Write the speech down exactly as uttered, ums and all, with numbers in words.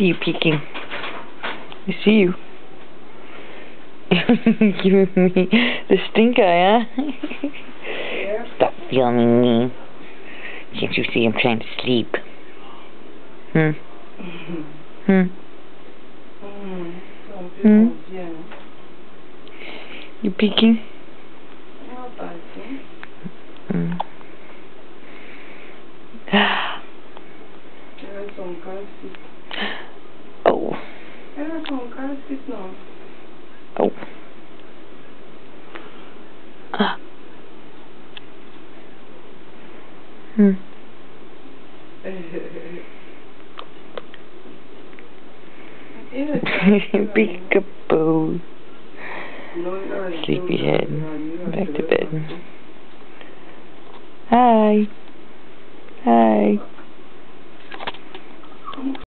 see you peeking. I see you. Giving me the stink eye, huh? Yeah. Stop filming me. Can't you see I'm trying to sleep? Hmm? Hmm? Hmm? You peeking? Hmm. Oh. Oh. Ah. Hmm. Peekaboo. Sleepyhead. Back to bed. Hi. Hi.